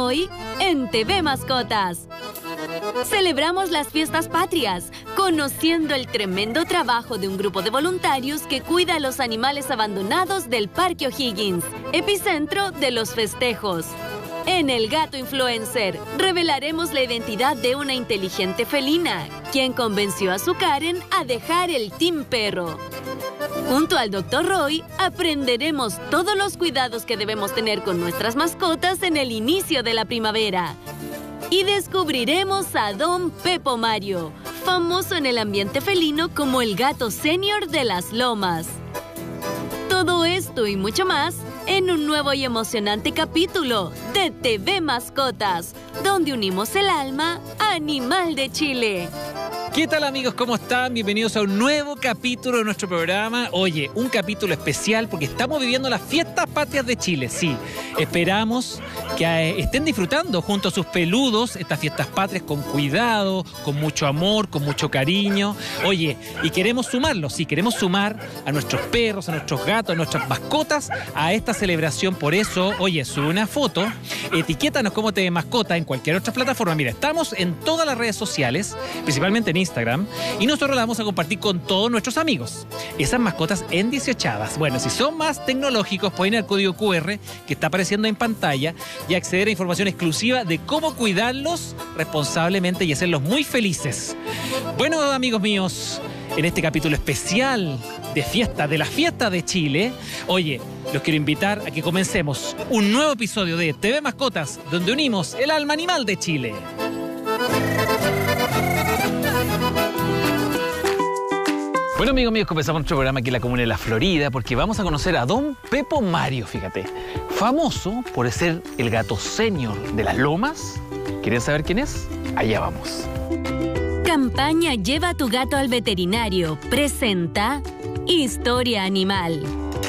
Hoy en TV Mascotas. Celebramos las fiestas patrias, conociendo el tremendo trabajo de un grupo de voluntarios que cuida a los animales abandonados del Parque O'Higgins, epicentro de los festejos. En El Gato Influencer, revelaremos la identidad de una inteligente felina, quien convenció a su Karen a dejar el Team Perro. Junto al Dr. Roy, aprenderemos todos los cuidados que debemos tener con nuestras mascotas en el inicio de la primavera. Y descubriremos a Don Pepo Mario, famoso en el ambiente felino como el gato senior de las lomas. Todo esto y mucho más en un nuevo y emocionante capítulo de TV Mascotas, donde unimos el alma animal de Chile. ¿Qué tal, amigos? ¿Cómo están? Bienvenidos a un nuevo capítulo de nuestro programa. Oye, un capítulo especial porque estamos viviendo las fiestas patrias de Chile. Sí, esperamos que estén disfrutando junto a sus peludos estas fiestas patrias con cuidado, con mucho amor, con mucho cariño. Oye, y queremos sumarlos, sí, queremos sumar a nuestros perros, a nuestros gatos, a nuestras mascotas a esta celebración. Por eso, oye, sube una foto, etiquétanos como TV Mascota en cualquier otra plataforma. Mira, estamos en todas las redes sociales, principalmente en Instagram, y nosotros la vamos a compartir con todos nuestros amigos. Esas mascotas en 18adas. Bueno, si son más tecnológicos, pueden ir al código QR que está apareciendo en pantalla y acceder a información exclusiva de cómo cuidarlos responsablemente y hacerlos muy felices. Bueno, amigos míos, en este capítulo especial de la fiesta de Chile, oye, los quiero invitar a que comencemos un nuevo episodio de TV Mascotas, donde unimos el alma animal de Chile. Bueno, amigos míos, comenzamos nuestro programa aquí en la comuna de La Florida porque vamos a conocer a Don Pepo Mario, fíjate. Famoso por ser el gato senior de las lomas. ¿Quieren saber quién es? Allá vamos. Campaña Lleva a tu gato al veterinario. Presenta Historia Animal.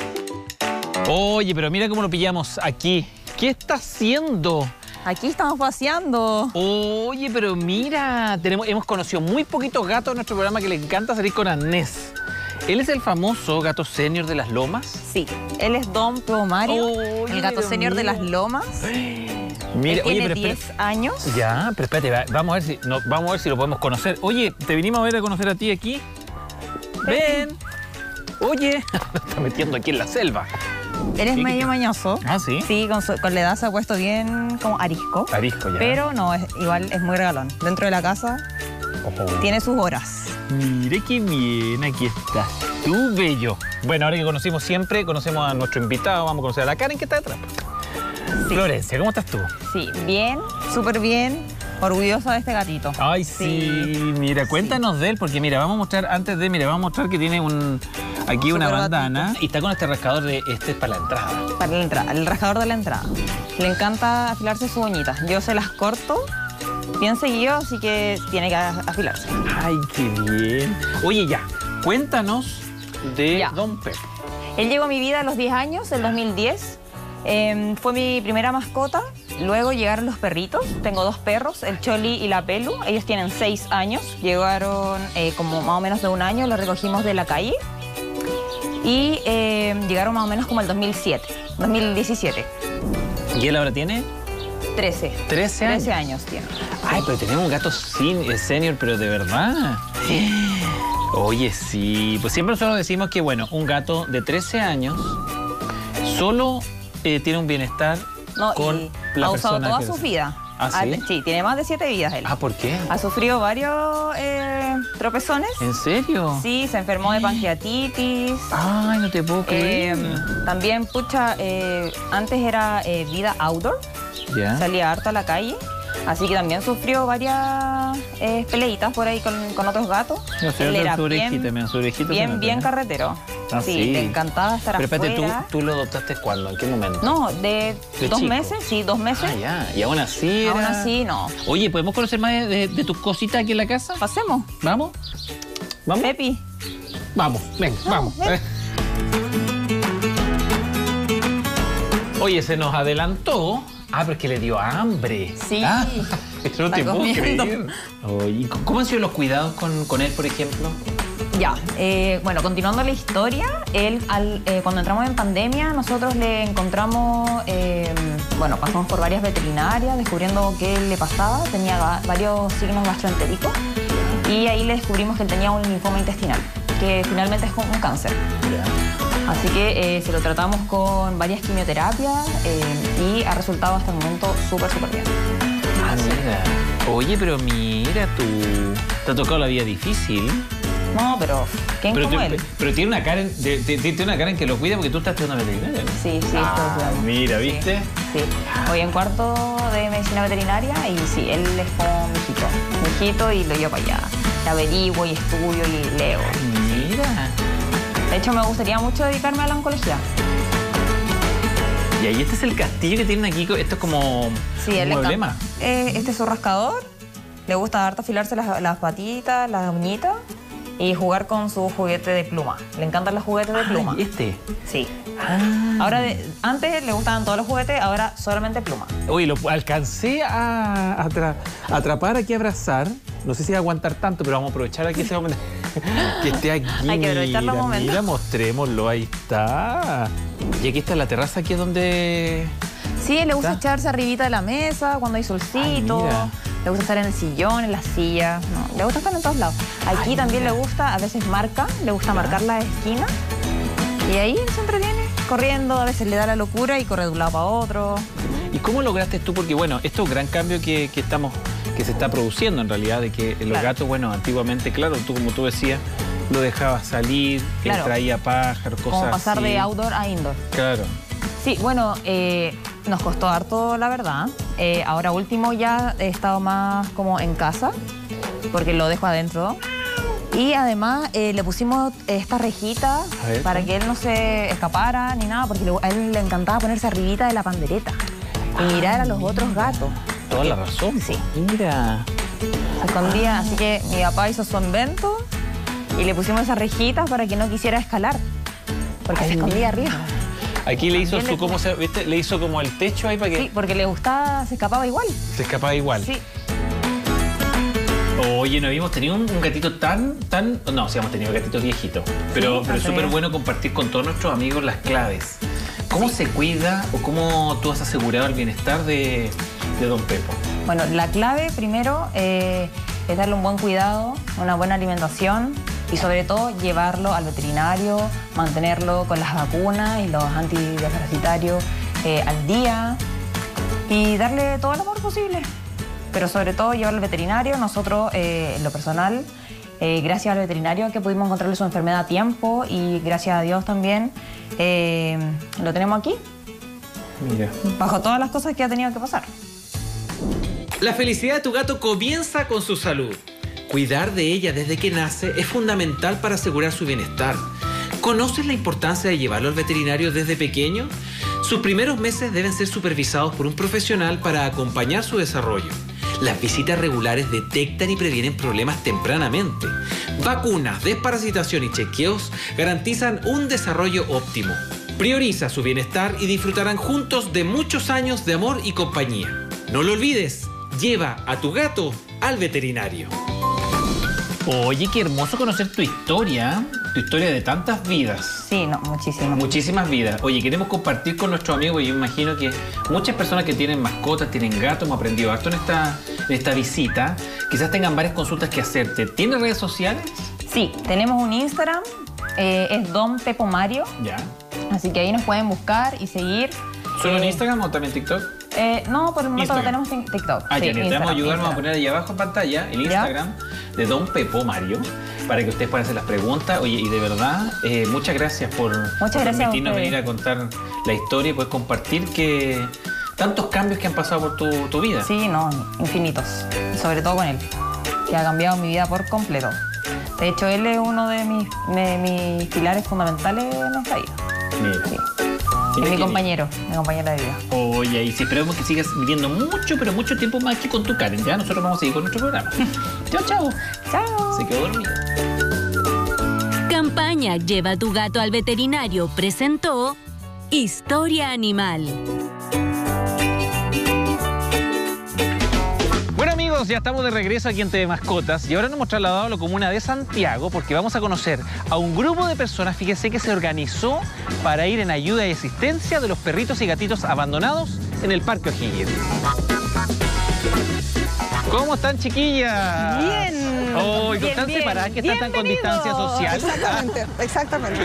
Oye, pero mira cómo lo pillamos aquí. ¿Qué está haciendo? Aquí estamos paseando. Oye, pero mira, hemos conocido muy poquitos gatos en nuestro programa que le encanta salir con arnés. ¿Él es el famoso gato senior de las lomas? Sí, él es Don Pepo Mario, el gato senior de las lomas. Mira, él tiene 10 años. Ya, pero espérate, vamos a ver si lo podemos conocer. Oye, te vinimos a ver a conocer a ti aquí. Ven. Oye, me está metiendo aquí en la selva. Él es medio mañoso. Ah, ¿sí? Sí, con la edad se ha puesto bien como arisco. Arisco, ya. Pero no, igual es muy regalón. Dentro de la casa tiene sus horas. Mire qué bien, aquí estás tú, bello. Bueno, ahora que conocemos a nuestro invitado, vamos a conocer a la Karen que está detrás. Sí. Florencia, ¿cómo estás tú? Sí, bien, súper bien. Orgullosa de este gatito. Ay, sí. Mira, cuéntanos de él, porque mira, vamos a mostrar que tiene aquí una bandana. Gatito. Y está con este rascador este es para la entrada. Para la entrada, el rascador de la entrada. Le encanta afilarse sus uñitas. Yo se las corto bien seguido, así que tiene que afilarse. Ay, qué bien. Oye, ya, cuéntanos de Don Pepo. Él llegó a mi vida a los 10 años, en 2010. Fue mi primera mascota. Luego llegaron los perritos. Tengo 2 perros, el Choli y la Pelu. Ellos tienen 6 años. Llegaron como más o menos de un año. Los recogimos de la calle. Y llegaron más o menos como el 2017. ¿Y él ahora tiene? 13. 13 años tiene. Ay, pero tenemos un gato senior, pero de verdad. Oye, sí. Pues siempre nosotros decimos que, bueno, un gato de 13 años solo tiene un bienestar con la persona. Ha usado toda su vida. ¿Ah, sí? Sí, tiene más de 7 vidas él. Ah, ¿por qué? Ha sufrido varios tropezones. ¿En serio? Sí, se enfermó de pancreatitis. Ay, no te puedo creer. También, antes era vida outdoor. ¿Ya? Salía harto a la calle. Así que también sufrió varias peleitas por ahí con otros gatos. No sé, él era su orejita bien carretero. Ah, sí, le encantaba estar pero afuera. Pero espérate, ¿tú lo adoptaste cuándo? ¿En qué momento? No, de 2 meses, sí, 2 meses. Ah, ya, y aún así Aún así, no. Oye, ¿podemos conocer más de tus cositas aquí en la casa? Pasemos. ¿Vamos? ¿Vamos? Pepi. Vamos, venga, vamos. Ven. Oye, se nos adelantó. Ah, pero es que le dio hambre. Sí. Ah, eso no te puedo comiendo. creer. Oye, ¿cómo han sido los cuidados con él, por ejemplo? Ya, bueno, continuando la historia, él cuando entramos en pandemia, nosotros le encontramos, bueno, pasamos por varias veterinarias descubriendo qué le pasaba, tenía varios signos gastroentéricos y ahí le descubrimos que él tenía un linfoma intestinal, que finalmente es como un cáncer. Así que se lo tratamos con varias quimioterapias y ha resultado hasta el momento súper bien. Ah, mira. Oye, pero mira tú, te ha tocado la vida difícil. No, pero ¿quién como él? Pero tiene una cara en que lo cuida porque tú estás estudiando veterinaria, ¿no? Sí, estoy estudiando. Mira, ¿viste? Sí. Voy en cuarto de medicina veterinaria y sí, él es como mi hijito y lo llevo para allá. Le averiguo y estudio y leo. Mira. De hecho, me gustaría mucho dedicarme a la oncología. Y ahí este es el castillo que tienen aquí, esto es como un problema. Este es su rascador, le gusta harto afilarse las patitas, las uñitas y jugar con su juguete de pluma. Le encantan los juguetes de pluma. ¿Y este? Sí. Ahora, antes le gustaban todos los juguetes, ahora solamente pluma. Oye, lo alcancé a atrapar aquí, a abrazar. No sé si va a aguantar tanto, pero vamos a aprovechar aquí ese momento. Que esté aquí. Hay que aprovechar los momentos. Mira, mostrémoslo, ahí está. Y aquí está la terraza, aquí es donde... Sí, le gusta echarse arribita de la mesa cuando hay solcito. Le gusta estar en el sillón, en la silla. No, le gusta estar en todos lados. Aquí también le gusta, a veces le gusta marcar las esquinas. Y ahí él se entretiene corriendo, a veces le da la locura y corre de un lado para otro. ¿Y cómo lograste tú? Porque bueno, esto es un gran cambio que se está produciendo en realidad, de que los gatos, bueno, antiguamente, claro, tú como tú decías, lo dejabas salir, él traía pájaros, cosas como pasar así. de outdoor a indoor. Claro. Sí, bueno, nos costó harto, la verdad. Ahora último ya he estado más como en casa, porque lo dejo adentro. Y además le pusimos esta rejita para que él no se escapara ni nada, porque a él le encantaba ponerse arribita de la pandereta y mirar a los otros gatos. Toda la razón. Sí. Mira. Se escondía, así que mi papá hizo su invento y le pusimos esa rejita para que no quisiera escalar, porque se escondía arriba. Aquí le hizo ¿viste? Le hizo como el techo ahí para que... Sí, porque le gustaba, se escapaba igual. Se escapaba igual. Sí. Oye, no habíamos tenido un gatito tan... No, sí hemos tenido gatitos viejitos. Pero es súper bueno compartir con todos nuestros amigos las claves. ¿Cómo se cuida o cómo tú has asegurado el bienestar de Don Pepo? Bueno, la clave primero es darle un buen cuidado, una buena alimentación y sobre todo llevarlo al veterinario, mantenerlo con las vacunas y los antiparasitarios al día y darle todo el amor posible. Pero sobre todo llevarlo al veterinario. Nosotros, en lo personal, gracias al veterinario que pudimos encontrarle su enfermedad a tiempo y gracias a Dios también lo tenemos aquí. Mira. Bajo todas las cosas que ha tenido que pasar. La felicidad de tu gato comienza con su salud. Cuidar de ella desde que nace es fundamental para asegurar su bienestar. ¿Conoces la importancia de llevarlo al veterinario desde pequeño? Sus primeros meses deben ser supervisados por un profesional para acompañar su desarrollo. Las visitas regulares detectan y previenen problemas tempranamente. Vacunas, desparasitación y chequeos garantizan un desarrollo óptimo. Prioriza su bienestar y disfrutarán juntos de muchos años de amor y compañía. No lo olvides, lleva a tu gato al veterinario. Oye, qué hermoso conocer tu historia de tantas vidas. Sí, no, muchísimas. Muchísimas vidas. Oye, queremos compartir con nuestros amigos, y yo imagino que muchas personas que tienen mascotas, tienen gatos, hemos aprendido harto en esta visita, quizás tengan varias consultas que hacerte. ¿Tienes redes sociales? Sí, tenemos un Instagram, es Don Pepo Mario. Ya. Así que ahí nos pueden buscar y seguir. ¿Solo en Instagram o también TikTok? No, por el momento lo tenemos en TikTok. Ah, ya, te vamos a ayudar, vamos a poner ahí abajo en pantalla el Instagram de Don Pepo Mario para que ustedes puedan hacer las preguntas. Oye, y de verdad, muchas gracias por permitirnos venir a contar la historia y poder compartir que tantos cambios que han pasado por tu vida. Sí, no, infinitos. Sobre todo con él, que ha cambiado mi vida por completo. De hecho, él es uno de mis pilares fundamentales en nuestra vida. Mira. Sí. Es mi compañero de vida. Oye, y si esperamos que sigas viviendo mucho, pero mucho tiempo más aquí con tu Karen. Ya, nosotros vamos a seguir con nuestro programa. Chao, chao. Chao. Se quedó dormido. Campaña Lleva a tu gato al veterinario presentó Historia Animal. Bueno, amigos, Amigos, ya estamos de regreso aquí en TV Mascotas y ahora nos hemos trasladado a la comuna de Santiago porque vamos a conocer a un grupo de personas, fíjese, que se organizó para ir en ayuda y asistencia de los perritos y gatitos abandonados en el Parque O'Higgins. ¿Cómo están, chiquillas? Bien. Oh, bien, ¿están bien. separadas? ¿Que están con distancia social? Exactamente, exactamente.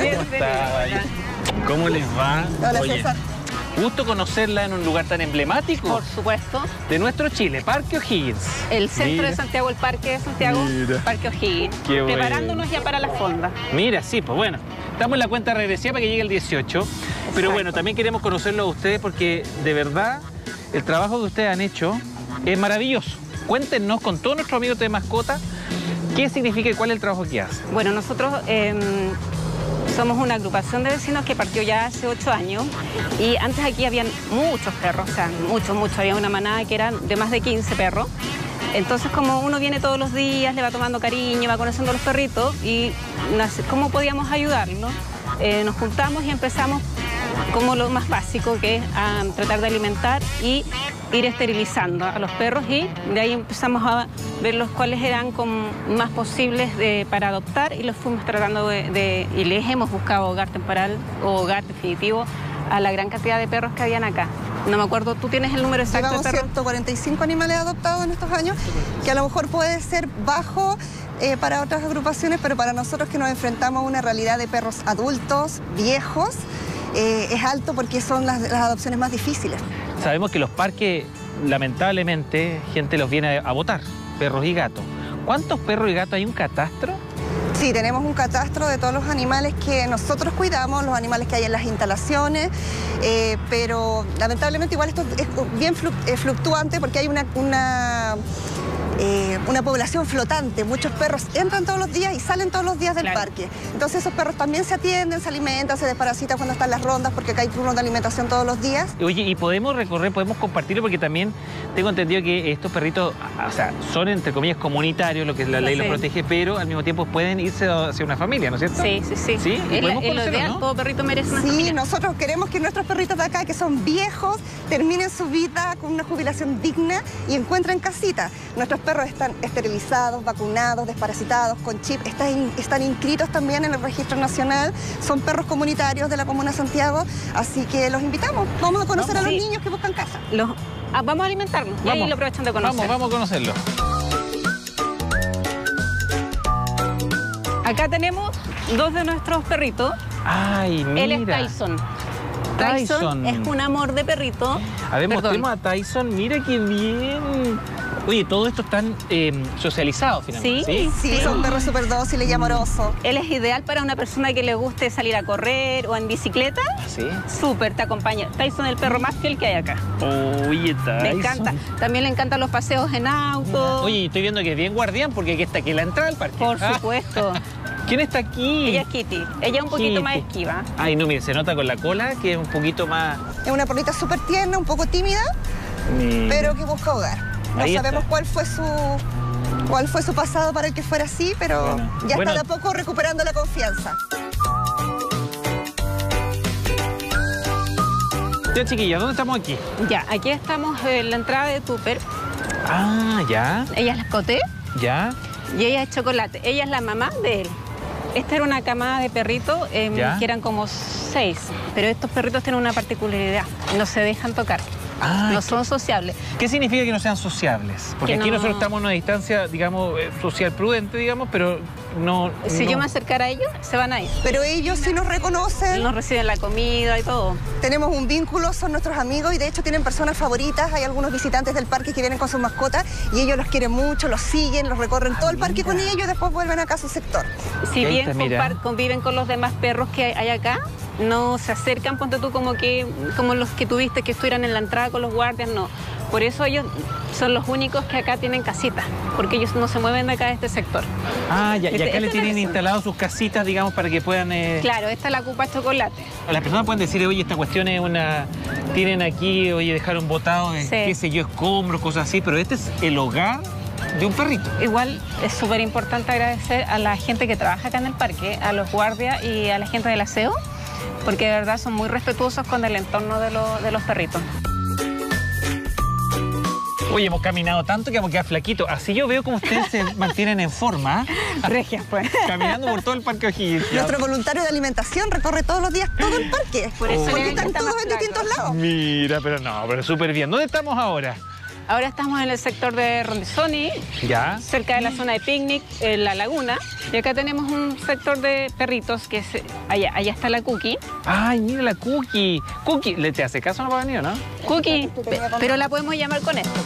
¿Cómo les va? Hola, Oye, César. gusto conocerla en un lugar tan emblemático Por supuesto. de nuestro Chile, Parque O'Higgins. El centro Mira. de Santiago, el Parque de Santiago, Mira. Parque O'Higgins. Qué bueno. Preparándonos ya para la fonda. Mira, sí, pues bueno, estamos en la cuenta regresiva para que llegue el 18. Pero bueno, también queremos conocerlo a ustedes porque de verdad el trabajo que ustedes han hecho es maravilloso. Cuéntenos con todos nuestros amigos de mascota qué significa y cuál es el trabajo que hacen. Bueno, nosotros somos una agrupación de vecinos que partió ya hace 8 años y antes aquí habían muchos perros, o sea, muchos. Había una manada que eran de más de 15 perros. Entonces, como uno viene todos los días, le va tomando cariño, va conociendo a los perritos y ¿cómo podíamos ayudarlos? Nos juntamos y empezamos como lo más básico, que es tratar de alimentar y ir esterilizando a los perros, y de ahí empezamos a ver los cuales eran más posibles para adoptar y los fuimos tratando y les hemos buscado hogar temporal o hogar definitivo a la gran cantidad de perros que habían acá. No me acuerdo, ¿tú tienes el número exacto Llevamos de perros? 145 animales adoptados en estos años, que a lo mejor puede ser bajo para otras agrupaciones, pero para nosotros que nos enfrentamos a una realidad de perros adultos, viejos, es alto porque son las adopciones más difíciles. Sabemos que los parques, lamentablemente, gente los viene a botar, perros y gatos. ¿Cuántos perros y gatos hay? ¿Un catastro? Sí, tenemos un catastro de todos los animales que nosotros cuidamos, los animales que hay en las instalaciones, pero lamentablemente igual esto es bien fluctuante porque hay una población flotante. Muchos perros entran todos los días y salen todos los días del parque. Entonces esos perros también se atienden, se alimentan, se desparasitan cuando están las rondas porque acá hay turnos de alimentación todos los días. Oye, y podemos recorrer, podemos compartirlo porque también tengo entendido que estos perritos, o sea, son entre comillas comunitarios, lo que la ley los protege, pero al mismo tiempo pueden irse hacia una familia, ¿no es cierto? Sí. ¿Sí? ¿Y podemos Es lo conocerlo, ideal, no? todo perrito merece una Sí, familia. nosotros queremos que nuestros perritos de acá, que son viejos, terminen su vida con una jubilación digna y encuentren casita. Nuestros perros están esterilizados, vacunados, desparasitados, con chip, están inscritos también en el registro nacional, son perros comunitarios de la Comuna de Santiago, así que los invitamos. Vamos a conocer a los niños que buscan casa. Vamos a alimentarnos y ahí lo aprovechan de conocer. Vamos a conocerlo. Acá tenemos 2 de nuestros perritos. Ay, mira. Él es Tyson. Tyson. Es un amor de perrito. A ver, Perdón. mostremos a Tyson. Mira qué bien. Oye, todo esto están socializados finalmente. Sí, son perros súper dóciles y amorosos. Él es ideal para una persona que le guste salir a correr o en bicicleta. ¿Sí? Súper, te acompaña. Tyson es el perro más fiel que hay acá. Oye, Tyson. Le encanta. También le encantan los paseos en auto. Oye, estoy viendo que es bien guardián porque aquí está aquí la entrada al parque. Por supuesto. ¿Quién está aquí? Ella es Kitty. Ella es un poquito más esquiva. Ay, no, mire, se nota con la cola que es un poquito más... Es una perrita súper tierna, un poco tímida, pero que busca hogar. No Ahí sabemos está. cuál fue su pasado para el que fuera así, pero ya está de a poco recuperando la confianza. Ya, chiquilla, ¿dónde estamos aquí? Ya, aquí estamos en la entrada de Tupper. Ah, ya, Ella es la Coté ya. y ella es Chocolate. Ella es la mamá de él. Esta era una camada de perritos ¿Ya? que eran como 6, pero estos perritos tienen una particularidad, no se dejan tocar, Ah, no son sociables. ¿Qué significa que no sean sociables? Porque Que aquí no- nosotros estamos en una distancia, digamos, social prudente, digamos, pero no... Si no- yo me acercara a ellos, se van a ir. Pero ellos sí nos reconocen, Nos reciben la comida y todo. tenemos un vínculo, son nuestros amigos y de hecho tienen personas favoritas. Hay algunos visitantes del parque que vienen con sus mascotas y ellos los quieren mucho, los siguen, los recorren todo el parque con ellos y después vuelven acá a su sector. Si Ahí bien está, mira. conviven con los demás perros que hay acá, no se acercan, ponte tú, como los que tuviste que estuvieran en la entrada con los guardias, no. Por eso ellos son los únicos que acá tienen casitas, porque ellos no se mueven de acá de este sector. Ah, ya, y acá Este le tienen merecen. instalado sus casitas, digamos, para que puedan... Claro, esta es la Cupa Chocolate. Las personas pueden decir, oye, esta cuestión es una... Tienen aquí, oye, dejaron botado, Sí. qué sé yo, escombros, cosas así, pero este es el hogar de un perrito. Igual es súper importante agradecer a la gente que trabaja acá en el parque, a los guardias y a la gente del aseo, porque de verdad son muy respetuosos con el entorno de los perritos. Oye, hemos caminado tanto que vamos a quedar flaquitos. Así yo veo como ustedes se mantienen en forma. Regia, pues. Caminando por todo el Parque O'Higgins. Nuestro voluntario de alimentación recorre todos los días todo el parque. Por eso porque le están encanta todos más en distintos flaco. lados. Mira, pero súper bien. ¿Dónde estamos ahora? Ahora estamos en el sector de Rondizoni, Ya. cerca de la zona de picnic, en la laguna. Y acá tenemos un sector de perritos que es allá está la Cookie. Ay, mira la Cookie. Cookie, ¿le te hace caso no va a venir, no? Cookie, pero la podemos llamar con esto.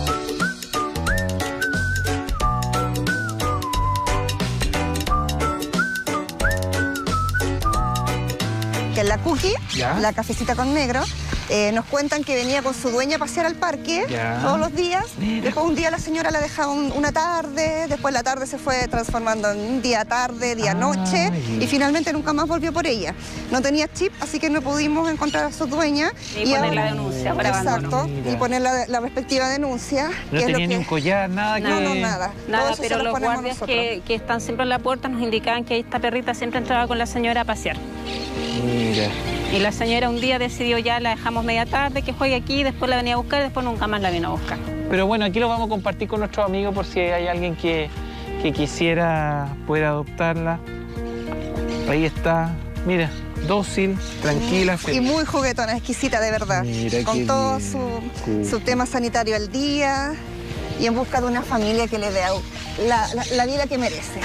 Que es la Cookie, Ya. la cafecita con negro. Nos cuentan que venía con su dueña a pasear al parque Ya. todos los días. Mira. Después un día la señora la dejaba una tarde, después la tarde se fue transformando en un día tarde, día noche, Ay. y finalmente nunca más volvió por ella. No tenía chip, así que no pudimos encontrar a su dueña. Y poner la ahora- denuncia por abandono. Exacto, Mira. y poner la respectiva denuncia. No que es lo tenía ni que- un collar, nada que... No, nada. Todo Nada, eso se pero lo los ponemos guardias nosotros. que están siempre en la puerta nos indicaban que esta perrita siempre entraba con la señora a pasear. Mira. Y la señora un día decidió ya la dejamos media tarde, que juegue aquí, después la venía a buscar y después nunca más la vino a buscar. Pero bueno, aquí lo vamos a compartir con nuestros amigos por si hay alguien que quisiera poder adoptarla. Ahí está. Mira, dócil, tranquila, Y feliz. muy juguetona, exquisita de verdad. Mira qué con todo bien. su tema sanitario al día y en busca de una familia que le dé la vida que merece.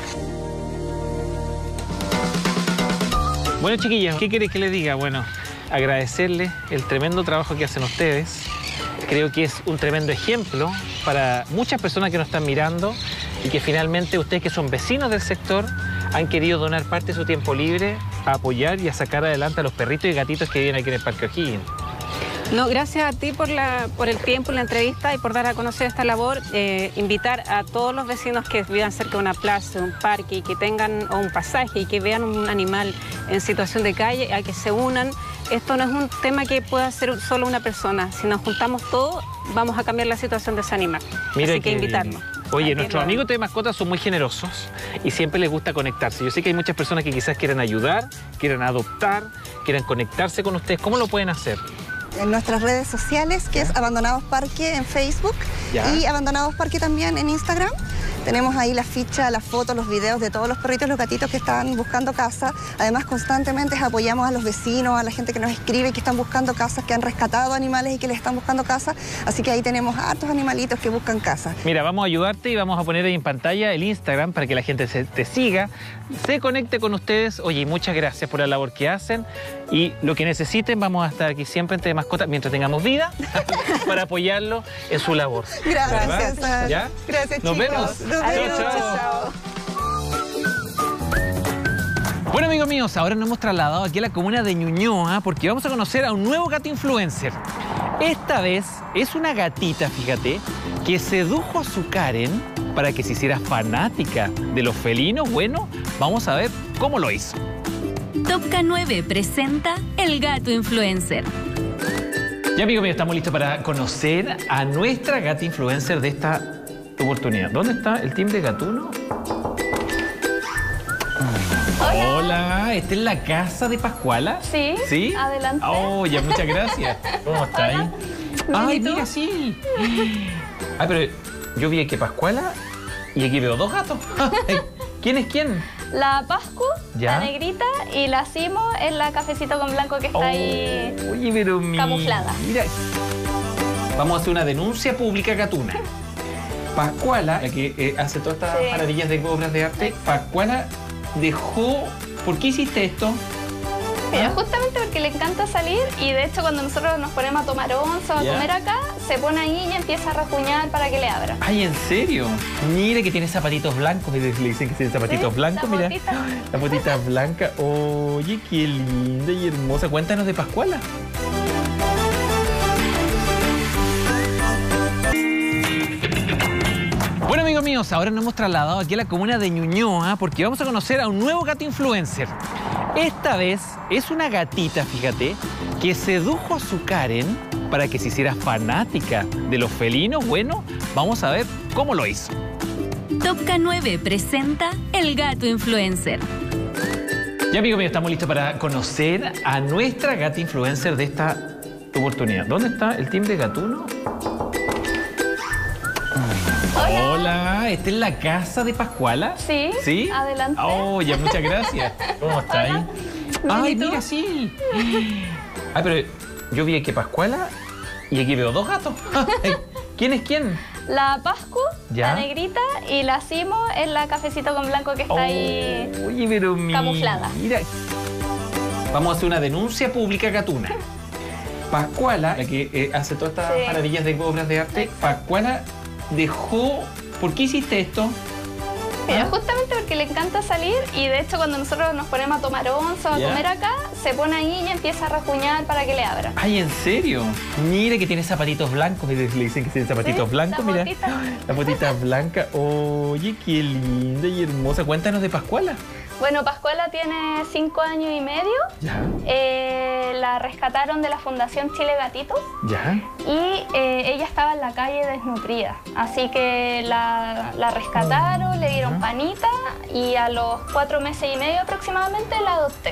Bueno, chiquillas, ¿qué queréis que les diga? Bueno, agradecerles el tremendo trabajo que hacen ustedes. Creo que es un tremendo ejemplo para muchas personas que nos están mirando y que finalmente ustedes que son vecinos del sector han querido donar parte de su tiempo libre a apoyar y a sacar adelante a los perritos y gatitos que viven aquí en el Parque O'Higgins. No, gracias a ti por el tiempo, la entrevista y por dar a conocer esta labor. Invitar a todos los vecinos que vivan cerca de una plaza, un parque y que tengan o un pasaje y que vean un animal en situación de calle a que se unan. Esto no es un tema que pueda hacer solo una persona. Si nos juntamos todos, vamos a cambiar la situación de ese animal. Mira Así que qué invitarnos. bien. Oye, A que nuestros lo- amigos de mascotas son muy generosos y siempre les gusta conectarse. Yo sé que hay muchas personas que quizás quieran ayudar, quieran adoptar, quieran conectarse con ustedes. ¿Cómo lo pueden hacer? En nuestras redes sociales, que es Abandonados Parque en Facebook Ya. y Abandonados Parque también en Instagram. Tenemos ahí la ficha, las fotos, los videos de todos los perritos y los gatitos que están buscando casa. Además, constantemente apoyamos a los vecinos, a la gente que nos escribe, que están buscando casas, que han rescatado animales y que les están buscando casa. Así que ahí tenemos hartos animalitos que buscan casa. Mira, vamos a ayudarte y vamos a poner ahí en pantalla el Instagram para que la gente te siga, se conecte con ustedes. Oye, y muchas gracias por la labor que hacen y lo que necesiten vamos a estar aquí siempre en Te Mascotas mientras tengamos vida para apoyarlo en su labor. Gracias, ¿Verdad? César. ¿Ya? Gracias, Nos chicos. vemos. Nos vemos. Chao, Chao. Bueno, amigos míos, ahora nos hemos trasladado aquí a la comuna de Ñuñoa porque vamos a conocer a un nuevo gato influencer. Esta vez es una gatita, fíjate, que sedujo a su Karen para que se hiciera fanática de los felinos. Bueno, vamos a ver cómo lo hizo. Top K9 presenta El Gato Influencer. Ya, amigos míos, estamos listos para conocer a nuestra gata influencer de esta oportunidad. ¿Dónde está el team de Gatuno? Hola, ¿esta es la casa de Pascuala? Sí, ¿Sí? adelante. Oh, ya, muchas gracias. ¿Cómo está ahí? Ay, ¿y tú? mira, sí. Ay, pero yo vi que Pascuala y aquí veo dos gatos. ¿Quién es quién? La Pascu, ¿Ya? la negrita, y la Simo es la cafecito con blanco que está ahí. Oye, pero camuflada. Mira, vamos a hacer una denuncia pública gatuna. Pascuala, la que hace todas estas Sí. maravillas de obras de arte, Pascuala dejó... ¿Por qué hiciste esto? Mira, justamente porque le encanta salir y de hecho cuando nosotros nos ponemos a tomar once o a ¿Ya? comer acá, se pone ahí y empieza a rasguñar para que le abra. Ay, ¿en serio? Mira que tiene zapatitos blancos. Le dicen que tiene zapatitos Sí, blancos, la mira. botita. La botita blanca. Oye, qué linda y hermosa. Cuéntanos de Pascuala. Bueno, amigos míos, ahora nos hemos trasladado aquí a la comuna de Ñuñoa porque vamos a conocer a un nuevo gato influencer. Esta vez es una gatita, fíjate, que sedujo a su Karen para que se hiciera fanática de los felinos. Bueno, vamos a ver cómo lo hizo. Top K9 presenta El Gato Influencer. Ya, amigos míos, estamos listos para conocer a nuestra gata influencer de esta oportunidad. ¿Dónde está el team de Gatuno? Hola, ¿esta es la casa de Pascuala? Sí, ¿Sí? adelante. Oh, ya, muchas gracias. ¿Cómo está ahí? Ay, ¿y tú? mira, sí. Ay, pero yo vi aquí Pascuala y aquí veo dos gatos. ¿Quién es quién? La Pascu, ¿Ya? la negrita, y la Simo es la cafecito con blanco que está ahí. Oye, pero camuflada. Mira. Vamos a hacer una denuncia pública gatuna. Pascuala, la que hace todas estas Sí. maravillas de obras de arte, Pascuala dejó... ¿Por qué hiciste esto? Mira, justamente porque le encanta salir y de hecho cuando nosotros nos ponemos a tomar once o a ¿Ya? comer acá, se pone ahí y empieza a rasguñar para que le abran. Ay, ¿en serio? Mira que tiene zapatitos blancos. Le dicen que tiene zapatitos Sí, blancos, la mira. botita. La botita blanca. Oye, qué linda y hermosa. Cuéntanos de Pascuala. Bueno, Pascuala tiene 5 años y medio. Ya, La rescataron de la Fundación Chile Gatitos ya. y ella estaba en la calle desnutrida. Así que la rescataron, le dieron panita y a los 4 meses y medio aproximadamente la adopté.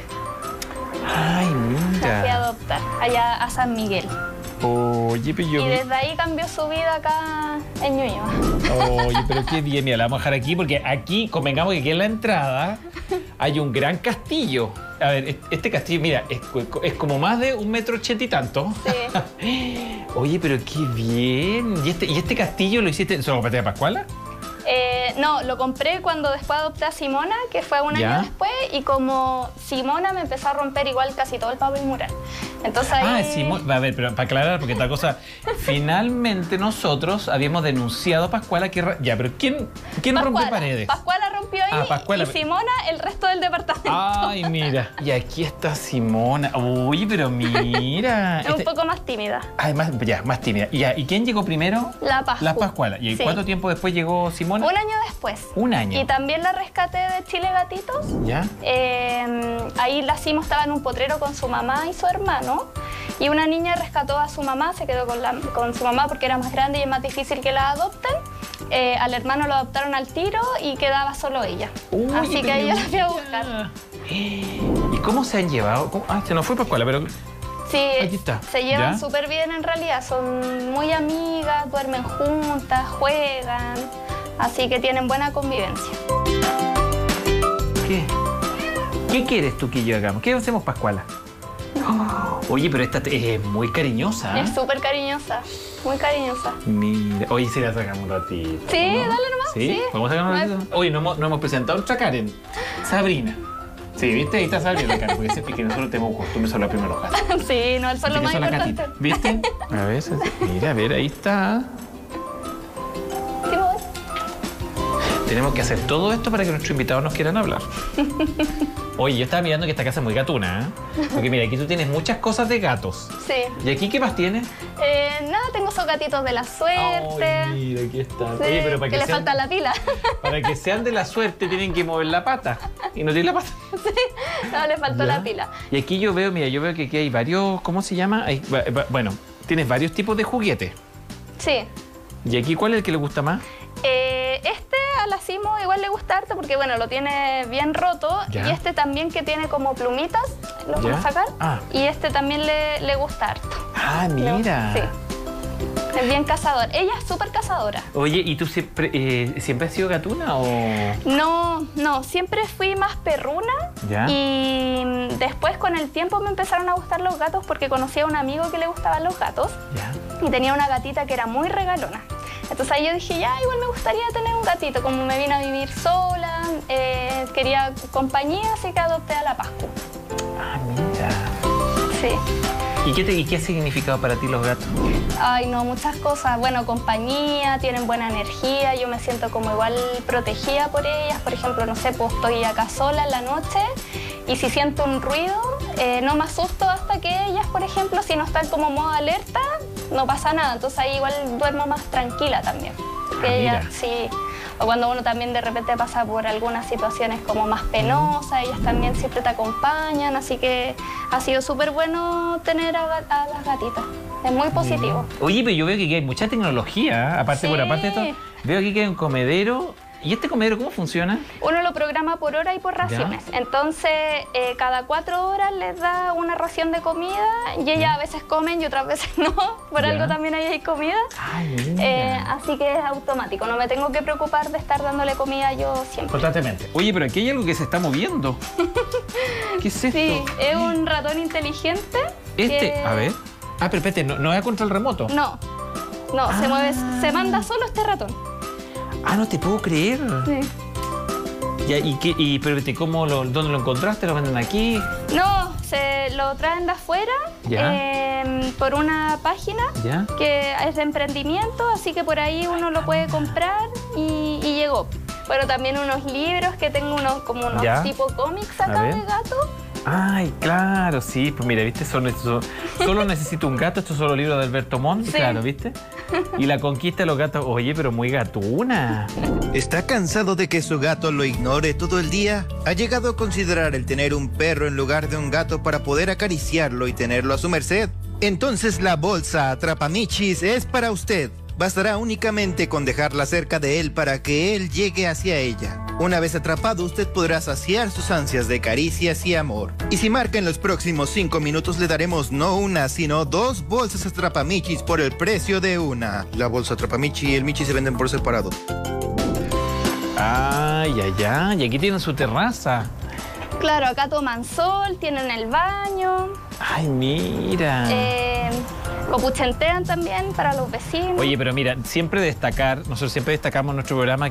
Ay, La fui a mira. adoptar allá a San Miguel. Oye, pero yo Y vi... desde ahí cambió su vida acá en Ñuñoa. Oye, pero qué bien. Mira, la vamos a dejar aquí porque aquí, convengamos que aquí en la entrada hay un gran castillo. A ver, este castillo, mira, es como más de 1,80 m y tanto. Sí. Oye, pero qué bien. ¿Y este castillo lo hiciste solo para Pascuala? No, lo compré cuando después adopté a Simona, que fue un ¿Ya? año después, y como Simona me empezó a romper igual casi todo el papel mural. Entonces ahí... Ah, sí, a ver, pero para aclarar, porque esta cosa, finalmente nosotros habíamos denunciado a Pascuala que... Ya, pero ¿quién rompe paredes? Pascuala rompió ahí Pascuala. y Simona el resto del departamento. Ay, mira. Y aquí está Simona. Uy, pero mira. Es un poco más tímida. Además, ya, más tímida. ¿Y quién llegó primero? La Pascu. La Pascuala. ¿Y Sí. cuánto tiempo después llegó Simona? Un año después. Un año. Y también la rescaté de Chile Gatitos. ¿Ya? Ahí la Simo estaba en un potrero con su mamá y su hermano. Y una niña rescató a su mamá, se quedó con su mamá porque era más grande y es más difícil que la adopten. Al hermano lo adoptaron al tiro y quedaba solo ella. Uy, Así que pero ahí yo la fui a mira. buscar. ¿Y cómo se han llevado? Se nos fue Pascuala, pero... Sí, Aquí está. se llevan ¿Ya? súper bien en realidad. Son muy amigas, duermen juntas, juegan. Así que tienen buena convivencia. ¿Qué quieres tú que yo hagamos? ¿Qué hacemos, Pascuala? Oye, pero esta es muy cariñosa. Es súper cariñosa, muy cariñosa. Mira, oye, si la sacamos un ratito. Sí, ¿no? dale nomás, sí. ¿Vamos a sacar un No hay- ratito? Oye, no hemos presentado a nuestra Karen, Sabrina. Sí, ¿viste? Ahí está Sabrina, Karen, porque siempre que nosotros tenemos costumbre son los primeros gatos. Sí, no, eso es lo más Son las importante. gatitas, ¿viste? A ver, mira, a ver, ahí está. Sí, me voy. Tenemos que hacer todo esto para que nuestros invitados nos quieran hablar. Oye, yo estaba mirando que esta casa es muy gatuna, ¿eh? Porque mira, aquí tú tienes muchas cosas de gatos. Sí. ¿Y aquí qué más tienes? Nada, tengo esos gatitos de la suerte. Ay, mira, aquí está. Sí, Oye, pero para que le sean, falta la pila. para que sean de la suerte tienen que mover la pata. Y no tiene la pata. No, le faltó ¿Ya? la pila. Y aquí yo veo, mira, yo veo que aquí hay varios, ¿cómo se llama? Bueno, tienes varios tipos de juguetes. Sí. ¿Y aquí cuál es el que le gusta más? Este a la Simo igual le gusta harto porque, bueno, lo tiene bien roto. Ya. Y este también que tiene como plumitas, lo voy Ya. a sacar. Ah. Y este también le gusta harto. Ah, mira. Sí. Es bien cazador. Ella es súper cazadora. Oye, ¿y tú siempre has sido gatuna o...? No, siempre fui más perruna. ¿Ya? Y después con el tiempo me empezaron a gustar los gatos porque conocí a un amigo que le gustaban los gatos. ¿Ya? Y tenía una gatita que era muy regalona. Entonces ahí yo dije, ya, igual me gustaría tener un gatito. Como me vine a vivir sola, quería compañía, así que adopté a la Pascu. Ah, mira. Sí. ¿Y qué ha significado para ti los gatos? Ay, no, muchas cosas. Bueno, compañía, tienen buena energía, yo me siento como igual protegida por ellas. Por ejemplo, no sé, pues estoy acá sola en la noche y si siento un ruido, no me asusto hasta que ellas, por ejemplo, si no están como modo alerta, no pasa nada. Entonces ahí igual duermo más tranquila también. Porque mira. ellas, sí. O cuando uno también de repente pasa por algunas situaciones como más penosas, ellas también siempre te acompañan, así que ha sido súper bueno tener a las gatitas. Es muy positivo. Oye, pero yo veo que aquí hay mucha tecnología, ¿eh? Aparte, Sí. por aparte de esto, veo aquí que hay un comedero ¿Y este comedero cómo funciona? Uno lo programa por hora y por raciones. Entonces, cada 4 horas les da una ración de comida y ellas a veces comen y otras veces no. Por algo también ahí hay comida. Así que es automático. No me tengo que preocupar de estar dándole comida yo siempre. Constantemente. Oye, pero aquí hay algo que se está moviendo. ¿Qué es esto? Sí, es un ratón inteligente. A ver. Ah, pero espérate, ¿no es contra el remoto? No, se mueve, se manda solo este ratón. Ah, no te puedo creer. Sí. Ya, pero ¿dónde lo encontraste? ¿Lo venden aquí? No, se lo traen de afuera por una página que es de emprendimiento, así que por ahí uno lo puede comprar y llegó. Pero también unos libros que tengo como unos tipo cómics acá de gato. Ay, claro, sí. Pues mira, ¿viste? Solo necesito un gato. Estos son los libros de Alberto Montt. Sí. Claro, ¿viste? Y la conquista de los gatos. Oye, pero muy gatuna. ¿Está cansado de que su gato lo ignore todo el día? ¿Ha llegado a considerar el tener un perro en lugar de un gato para poder acariciarlo y tenerlo a su merced? Entonces la bolsa Atrapamichis es para usted. Bastará únicamente con dejarla cerca de él para que él llegue hacia ella. Una vez atrapado, usted podrá saciar sus ansias de caricias y amor. Y si marca en los próximos 5 minutos, le daremos no una, sino 2 bolsas Atrapamichis por el precio de una. La bolsa Atrapamichi y el Michi se venden por separado. Ay, y aquí tienen su terraza. Claro, acá toman sol, tienen el baño. Ay, mira. Copuchentean también para los vecinos. Oye, pero mira, nosotros siempre destacamos en nuestro programa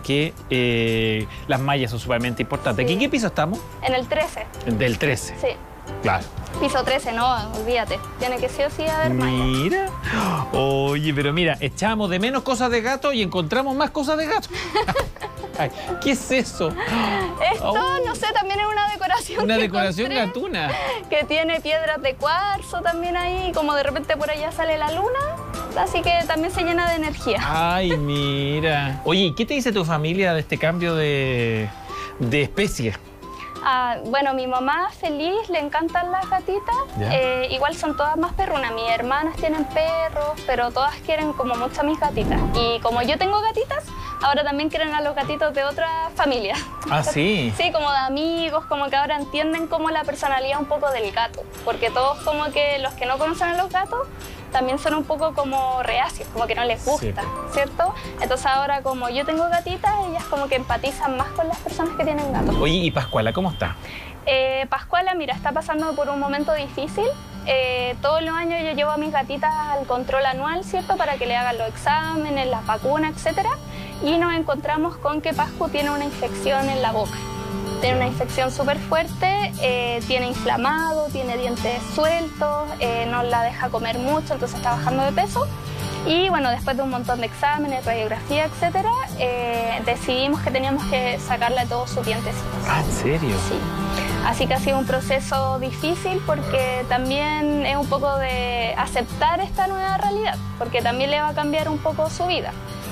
que las mallas son sumamente importantes. ¿Aquí en qué piso estamos? En el 13. Del 13. Sí. Claro. Piso 13, no, olvídate. Tiene que sí o sí haber mallas. Mira. Oye, pero mira, echamos de menos cosas de gato y encontramos más cosas de gato. Ay, ¿qué es eso? Esto, no sé, también es una decoración. Una decoración gatuna. Que tiene piedras de cuarzo también ahí, como de repente por allá sale la luna. Así que también se llena de energía. Ay, mira. Oye, ¿y qué te dice tu familia de este cambio de especie? Bueno, mi mamá feliz, le encantan las gatitas. Igual son todas más perrunas. Mis hermanas tienen perros, pero todas quieren como mucho a mis gatitas. Y como yo tengo gatitas, ahora también quieren a los gatitos de otras familias. Ah, sí. Sí, como de amigos, como que ahora entienden como la personalidad un poco del gato. Porque todos como que los que no conocen a los gatos también son un poco como reacios, como que no les gusta, ¿cierto? Entonces ahora como yo tengo gatitas, ellas como que empatizan más con las personas que tienen gatos. Oye, ¿y Pascuala cómo está? Pascuala, mira, está pasando por un momento difícil. Todos los años yo llevo a mis gatitas al control anual, ¿cierto? Para que le hagan los exámenes, las vacunas, etcétera. Y nos encontramos con que Pascu tiene una infección en la boca. Tiene una infección súper fuerte, tiene inflamado, tiene dientes sueltos, no la deja comer mucho, entonces está bajando de peso. Y bueno, después de un montón de exámenes, radiografía, etcétera, decidimos que teníamos que sacarle todos sus dientecitos. Ah, ¿en serio? Sí. Así que ha sido un proceso difícil porque también es un poco de aceptar esta nueva realidad, porque también le va a cambiar un poco su vida.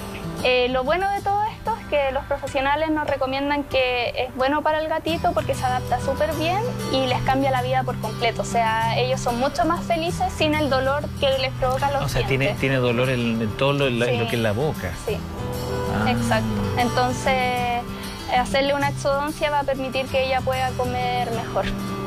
Lo bueno de todo esto es que los profesionales nos recomiendan que es bueno para el gatito porque se adapta súper bien y les cambia la vida por completo. O sea, ellos son mucho más felices sin el dolor que les provoca los dientes. Tiene dolor en todo lo que es la boca. Sí, exacto. Entonces, hacerle una exodoncia va a permitir que ella pueda comer mejor.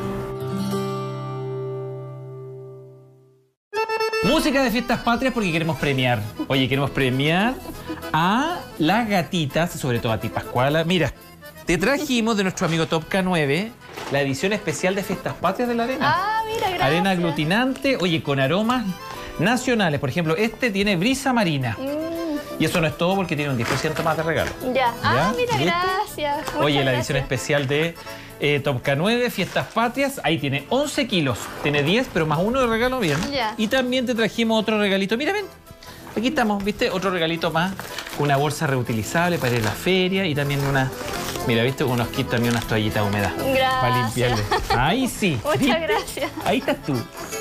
Música de fiestas patrias porque queremos premiar. Oye, queremos premiar a las gatitas, sobre todo a ti, Pascuala. Mira, te trajimos de nuestro amigo Top K9 la edición especial de fiestas patrias de la arena. Ah, mira, gracias. Arena aglutinante, oye, con aromas nacionales. Por ejemplo, este tiene brisa marina. Y eso no es todo porque tiene un 10% más de regalo. Ya. Ah, mira, gracias. Oye, la edición especial de Top K9, Fiestas Patrias, ahí tiene 11 kilos. Tiene 10, pero más uno de regalo, bien. Ya. Y también te trajimos otro regalito. Mira, ven. Aquí estamos, ¿viste? Otro regalito más. Una bolsa reutilizable para ir a la feria y también una... Mira, ¿viste? Unos kits, también unas toallitas húmedas. Gracias. Para limpiarle. Ahí sí. Muchas gracias. Ahí estás tú.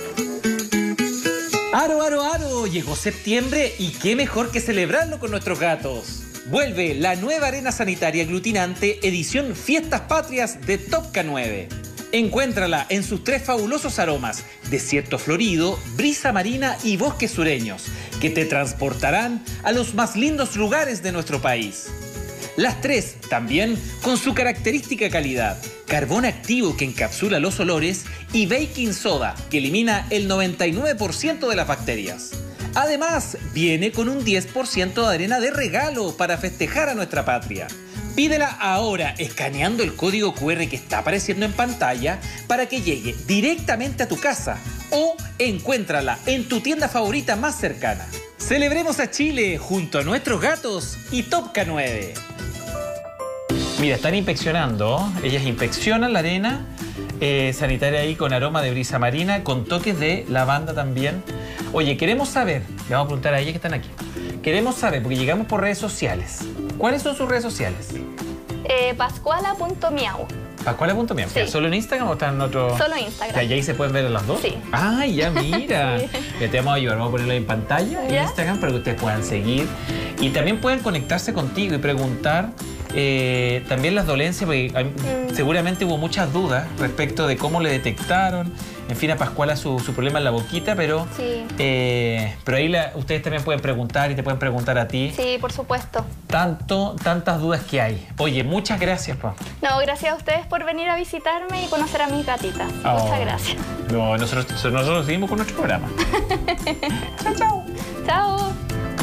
¡Aro, aro, aro! Llegó septiembre y qué mejor que celebrarlo con nuestros gatos. Vuelve la nueva arena sanitaria aglutinante edición Fiestas Patrias de Top K9. Encuéntrala en sus 3 fabulosos aromas, desierto florido, brisa marina y bosques sureños, que te transportarán a los más lindos lugares de nuestro país. Las 3 también con su característica calidad, carbón activo que encapsula los olores y baking soda que elimina el 99% de las bacterias. Además, viene con un 10% de arena de regalo para festejar a nuestra patria. Pídela ahora escaneando el código QR que está apareciendo en pantalla para que llegue directamente a tu casa o encuéntrala en tu tienda favorita más cercana. Celebremos a Chile junto a nuestros gatos y Top K9. Mira, están inspeccionando. Ellas inspeccionan la arena sanitaria ahí con aroma de brisa marina, con toques de lavanda también. Oye, queremos saber, le vamos a preguntar a ellas que están aquí. Queremos saber, porque llegamos por redes sociales. ¿Cuáles son sus redes sociales? Pascuala.miau. Pascuala.miau. Sí. ¿Solo en Instagram o están en otro? Solo Instagram. ¿Y ahí se pueden ver las dos? Sí. ¡Ay, ya mira! Sí. Ya te vamos a ayudar, vamos a ponerlo en pantalla en ¿Ya? Instagram para que ustedes puedan seguir. Y también pueden conectarse contigo y preguntar también las dolencias, porque seguramente hubo muchas dudas respecto de cómo le detectaron. En fin, a Pascuala su problema en la boquita, pero, Sí. Pero ahí ustedes también pueden preguntar y te pueden preguntar a ti. Sí, por supuesto. Tantas dudas que hay. Oye, muchas gracias, Pa. No, gracias a ustedes por venir a visitarme y conocer a mis gatitas. Oh. Muchas gracias. No, nosotros seguimos con nuestro programa. Chao, chao. Chao.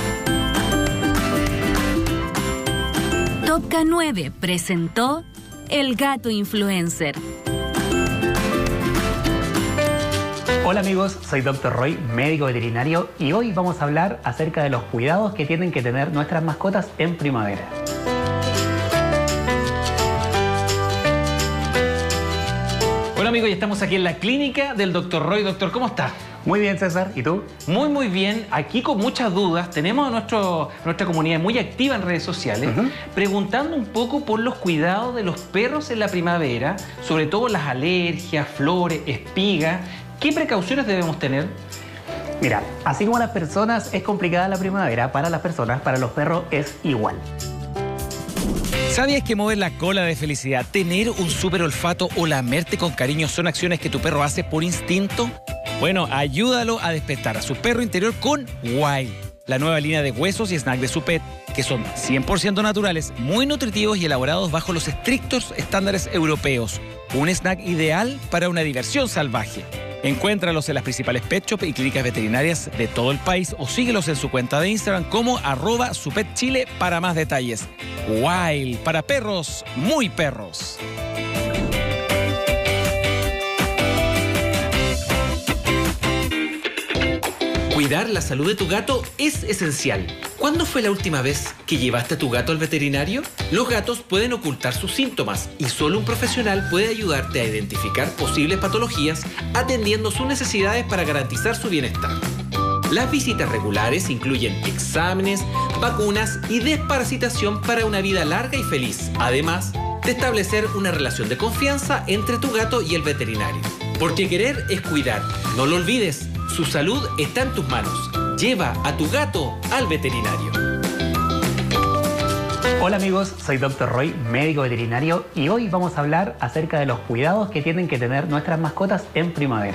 Top K9 presentó El Gato Influencer. Hola amigos, soy Dr. Roy, médico veterinario, y hoy vamos a hablar acerca de los cuidados que tienen que tener nuestras mascotas en primavera. Hola amigos, ya estamos aquí en la clínica del Dr. Roy. Doctor, ¿cómo está? Muy bien, César, ¿y tú? Muy bien, aquí con muchas dudas. Tenemos a nuestra comunidad muy activa en redes sociales, preguntando un poco por los cuidados de los perros en la primavera, sobre todo las alergias, flores, espigas. ¿Qué precauciones debemos tener? Mira, así como las personas es complicada la primavera, para las personas, para los perros es igual. ¿Sabías que mover la cola de felicidad, tener un súper olfato o lamerte con cariño son acciones que tu perro hace por instinto? Bueno, ayúdalo a despertar a su perro interior con Wild, la nueva línea de huesos y snack de su pet, que son 100% naturales, muy nutritivos y elaborados bajo los estrictos estándares europeos. Un snack ideal para una diversión salvaje. Encuéntralos en las principales pet shop y clínicas veterinarias de todo el país o síguelos en su cuenta de Instagram como @supetchile para más detalles. Wild, para perros, muy perros. Cuidar la salud de tu gato es esencial. ¿Cuándo fue la última vez que llevaste a tu gato al veterinario? Los gatos pueden ocultar sus síntomas y solo un profesional puede ayudarte a identificar posibles patologías atendiendo sus necesidades para garantizar su bienestar. Las visitas regulares incluyen exámenes, vacunas y desparasitación para una vida larga y feliz, además de establecer una relación de confianza entre tu gato y el veterinario. Porque querer es cuidar, no lo olvides. Su salud está en tus manos. Lleva a tu gato al veterinario. Hola amigos, soy Dr. Roy, médico veterinario, y hoy vamos a hablar acerca de los cuidados que tienen que tener nuestras mascotas en primavera.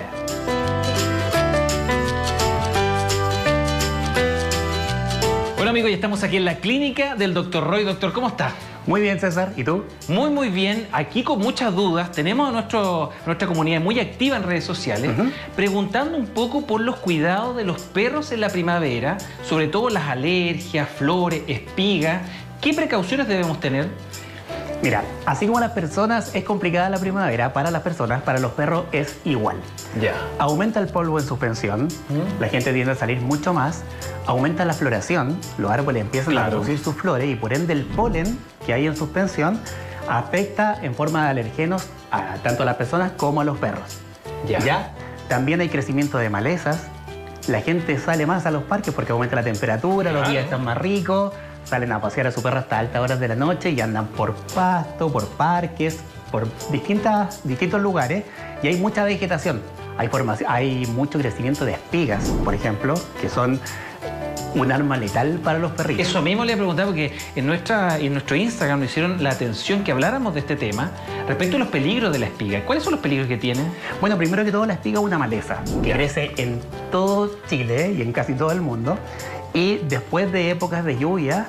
Hola amigos, ya estamos aquí en la clínica del Dr. Roy. Doctor, ¿cómo está? Muy bien, César, ¿y tú? Muy bien, aquí con muchas dudas. Tenemos a nuestra comunidad muy activa en redes sociales, preguntando un poco por los cuidados de los perros en la primavera, sobre todo las alergias, flores, espigas. ¿Qué precauciones debemos tener? Mira, así como las personas es complicada la primavera, para las personas, para los perros es igual. Ya. Aumenta el polvo en suspensión, la gente tiende a salir mucho más, aumenta la floración, los árboles empiezan a producir sus flores y por ende el polen que hay en suspensión afecta en forma de alergenos tanto a las personas como a los perros. ¿Ya? También hay crecimiento de malezas, la gente sale más a los parques porque aumenta la temperatura, los días están más ricos, salen a pasear a su perro hasta altas horas de la noche y andan por pasto, por parques, por distintos lugares y hay mucha vegetación. Hay mucho crecimiento de espigas, por ejemplo, que son un arma letal para los perritos. Eso mismo le he preguntado porque en nuestro Instagram nos hicieron la atención que habláramos de este tema respecto a los peligros de la espiga. ¿Cuáles son los peligros que tiene? Bueno, primero que todo la espiga es una maleza que crece en todo Chile y en casi todo el mundo y después de épocas de lluvia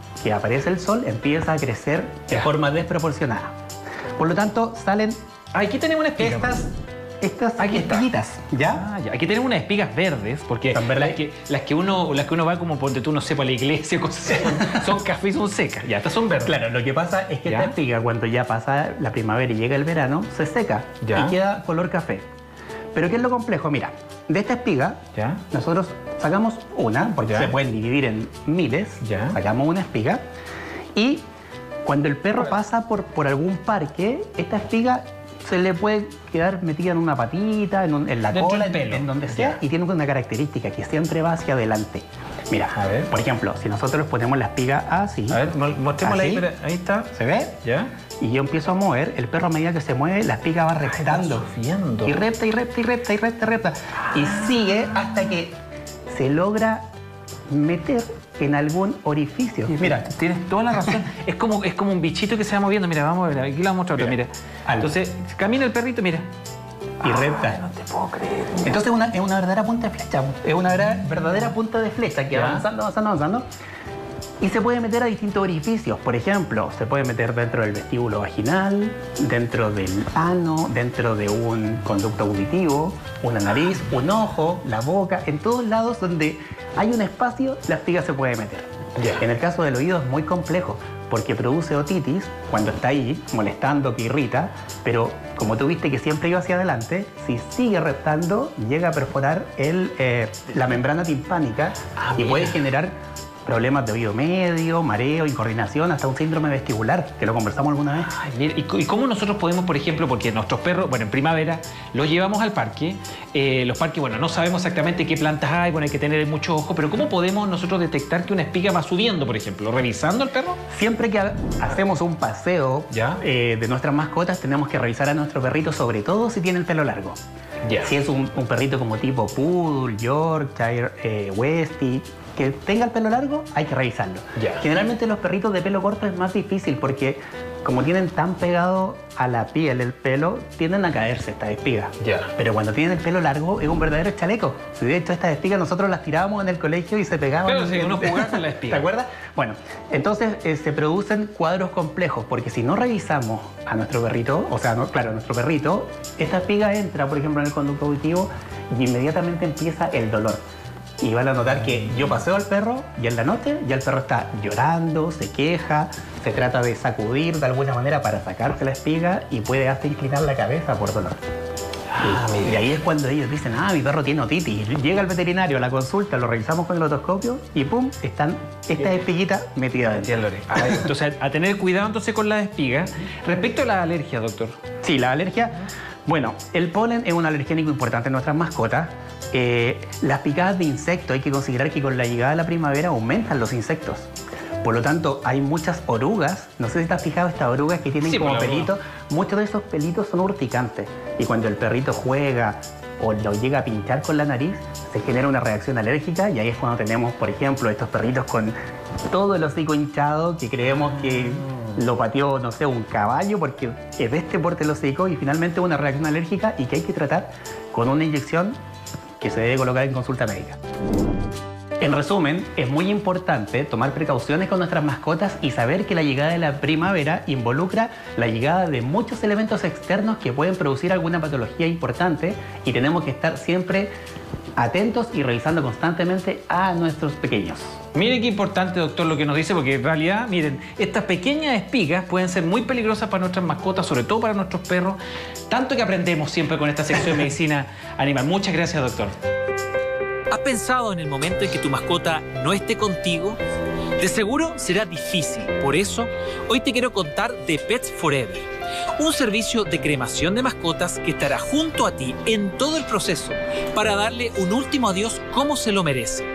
que aparece el sol empieza a crecer de forma desproporcionada. Por lo tanto, salen Aquí tenemos una espiga. estas Aquí está. espiguitas, ¿ya? Ya. Aquí tenemos unas espigas verdes, porque ¿Están verdes? las que uno va como ponte tú, no sé, para la iglesia, cosas así, son café y son secas. Ya, estas son verdes. Claro, lo que pasa es que ¿Ya? esta espiga, cuando ya pasa la primavera y llega el verano, se seca ¿Ya? y queda color café. Pero ¿qué es lo complejo? Mira, de esta espiga, ¿Ya? nosotros sacamos una, porque ¿Ya? se pueden dividir en miles, ¿Ya? sacamos una espiga, y cuando el perro pasa por algún parque, esta espiga se le puede quedar metida en una patita, en la Dentro cola, del pelo. en donde sea, Ya. y tiene una característica, que siempre va hacia adelante. Mira, A ver. por ejemplo, si nosotros ponemos la espiga así, A ver, mostrémosla ahí, ¿Así? pero ahí está. ¿se ve? ¿Ya? Y yo empiezo a mover, el perro a medida que se mueve, la espiga va reptando. subiendo. Y repta, y repta, y repta, y repta, y repta. Y sigue hasta que se logra meter en algún orificio. Mira, tienes toda la razón. es como un bichito que se va moviendo. Mira, vamos a ver, aquí lo vamos a mostrar. Mira. Algo. Entonces, camina el perrito, mira. Y repta. No te puedo creer. Entonces es una verdadera punta de flecha. Es una verdadera punta de flecha que Ya. avanzando, avanzando, avanzando. Y se puede meter a distintos orificios. Por ejemplo, se puede meter dentro del vestíbulo vaginal, dentro del ano, dentro de un conducto auditivo, una nariz, un ojo, la boca. En todos lados donde hay un espacio, la espiga se puede meter. Ya. En el caso del oído es muy complejo porque produce otitis cuando está ahí, molestando, que irrita, pero como tú viste que siempre iba hacia adelante, si sigue reptando, llega a perforar la membrana timpánica y puede generar problemas de oído medio, mareo, incoordinación, hasta un síndrome vestibular, que lo conversamos alguna vez. Ay, mira, ¿y cómo nosotros podemos, por ejemplo, porque nuestros perros, bueno, en primavera los llevamos al parque, los parques, bueno, no sabemos exactamente qué plantas hay, bueno, hay que tener mucho ojo, pero ¿cómo podemos nosotros detectar que una espiga va subiendo, por ejemplo? ¿Revisando al perro? Siempre que hacemos un paseo ¿Ya? de nuestras mascotas, tenemos que revisar a nuestro perrito, sobre todo si tiene el pelo largo. Ya. Si es un perrito como tipo Poodle, Yorkshire, Westie, que tenga el pelo largo, hay que revisarlo. Ya. Generalmente los perritos de pelo corto es más difícil porque como tienen tan pegado a la piel el pelo, tienden a caerse estas espigas. Ya. Pero cuando tienen el pelo largo es un verdadero chaleco. Si de hecho estas espigas nosotros las tirábamos en el colegio y se pegaban. Claro, sí, uno jugaba con la espiga. ¿Te acuerdas? Bueno, entonces se producen cuadros complejos porque si no revisamos a nuestro perrito, o sea, claro, a nuestro perrito, esta espiga entra, por ejemplo, en el conducto auditivo y inmediatamente empieza el dolor. Y van a notar que yo paseo al perro y en la noche ya el perro está llorando, se queja, se trata de sacudir de alguna manera para sacarse la espiga y puede hasta inclinar la cabeza por dolor. Y ahí es cuando ellos dicen, mi perro tiene otitis. Llega el veterinario a la consulta, lo revisamos con el otoscopio y ¡pum! Están estas espiguitas metidas dentro. Entonces, a tener cuidado entonces con las espigas. Respecto a la alergia, doctor. Sí, la alergia. Bueno, el polen es un alergénico importante en nuestras mascotas. Las picadas de insectos, hay que considerar que con la llegada de la primavera aumentan los insectos. Por lo tanto, hay muchas orugas. No sé si te has fijado estas orugas que tienen como pelitos. Muchos de esos pelitos son urticantes. Y cuando el perrito juega o lo llega a pinchar con la nariz, se genera una reacción alérgica y ahí es cuando tenemos, por ejemplo, estos perritos con todo el hocico hinchado que creemos que lo pateó, no sé, un caballo porque es de este porte el hocico y finalmente una reacción alérgica y que hay que tratar con una inyección que se debe colocar en consulta médica. En resumen, es muy importante tomar precauciones con nuestras mascotas y saber que la llegada de la primavera involucra la llegada de muchos elementos externos que pueden producir alguna patología importante y tenemos que estar siempre atentos y revisando constantemente a nuestros pequeños. Mire qué importante, doctor, lo que nos dice, porque en realidad, miren, estas pequeñas espigas pueden ser muy peligrosas para nuestras mascotas, sobre todo para nuestros perros, tanto que aprendemos siempre con esta sección de medicina animal. Muchas gracias, doctor. ¿Has pensado en el momento en que tu mascota no esté contigo? De seguro será difícil. Por eso, hoy te quiero contar de Pets Forever, un servicio de cremación de mascotas que estará junto a ti en todo el proceso para darle un último adiós como se lo merece.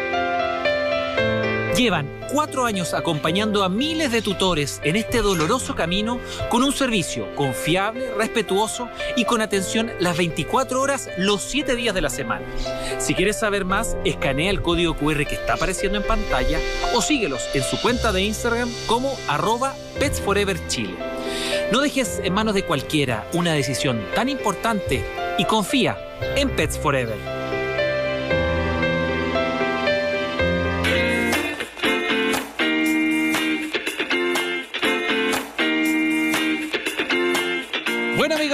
Llevan 4 años acompañando a miles de tutores en este doloroso camino con un servicio confiable, respetuoso y con atención las 24 horas, los 7 días de la semana. Si quieres saber más, escanea el código QR que está apareciendo en pantalla o síguelos en su cuenta de Instagram como @PetsForeverChile. No dejes en manos de cualquiera una decisión tan importante y confía en Pets Forever.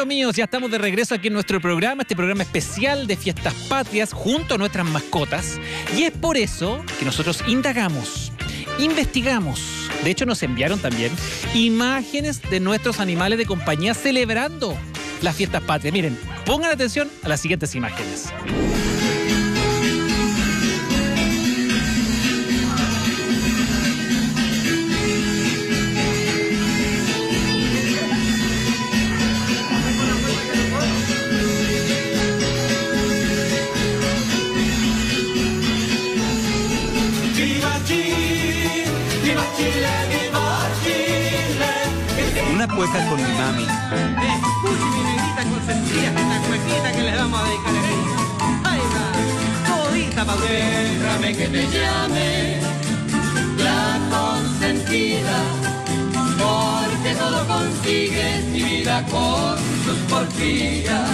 Amigos míos, ya estamos de regreso aquí en nuestro programa, este programa especial de Fiestas Patrias junto a nuestras mascotas. Y es por eso que nosotros indagamos, investigamos. De hecho, nos enviaron también imágenes de nuestros animales de compañía celebrando las Fiestas Patrias. Miren, pongan atención a las siguientes imágenes. Una cueca con mi mami. Escuche mi negrita consentida, esta cuequita que le vamos a dedicar aquí. Ahí va, todita pa' usted. Déjame que te llame la consentida, porque todo consigues mi vida con tus porfías.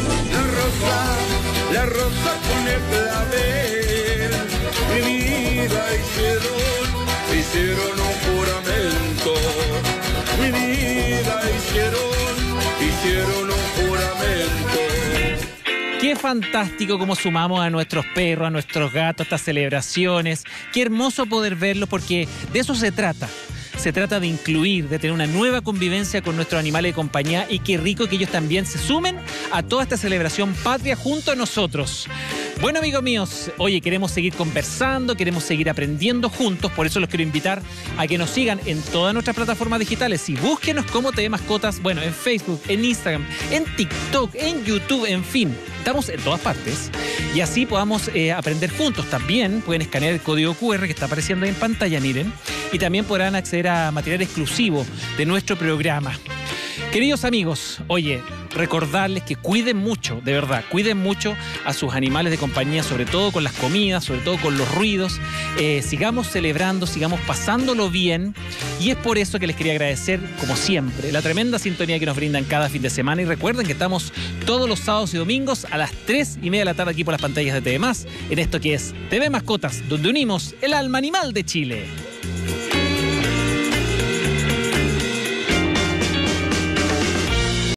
La rosa con el clavel, mi vida hicieron un juramento. Mi vida hicieron un juramento. Qué fantástico cómo sumamos a nuestros perros, a nuestros gatos, a estas celebraciones. Qué hermoso poder verlos porque de eso se trata. Se trata de incluir, de tener una nueva convivencia con nuestros animales de compañía y qué rico que ellos también se sumen a toda esta celebración patria junto a nosotros. Bueno, amigos míos, oye, queremos seguir conversando, queremos seguir aprendiendo juntos, por eso los quiero invitar a que nos sigan en todas nuestras plataformas digitales y búsquenos como TV Mascotas, bueno, en Facebook, en Instagram, en TikTok, en YouTube, en fin, estamos en todas partes y así podamos aprender juntos. También pueden escanear el código QR que está apareciendo ahí en pantalla, miren, y también podrán acceder a material exclusivo de nuestro programa. Queridos amigos, oye, recordarles que cuiden mucho, de verdad, cuiden mucho a sus animales de compañía, sobre todo con las comidas, sobre todo con los ruidos. Sigamos celebrando, sigamos pasándolo bien. Y es por eso que les quería agradecer, como siempre, la tremenda sintonía que nos brindan cada fin de semana. Y recuerden que estamos todos los sábados y domingos a las 3:30 de la tarde aquí por las pantallas de TV+, en esto que es TV Mascotas, donde unimos el alma animal de Chile.